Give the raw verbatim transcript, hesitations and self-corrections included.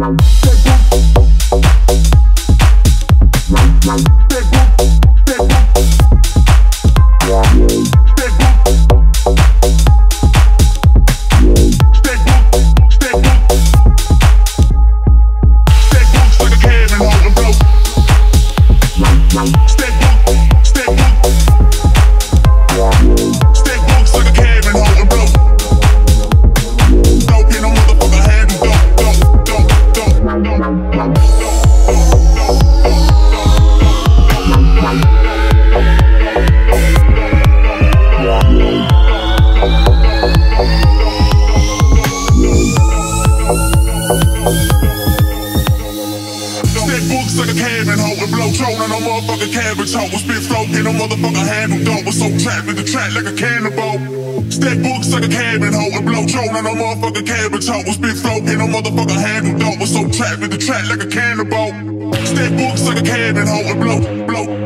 Like a cannibal. Stack books like a cabin hoe and blow drone on a motherfucking cabbage hoe. Spit flow in a motherfucking handle dope. Was so trapped in the track like a cannibal. Stack books like a cabin hoe and blow, blow.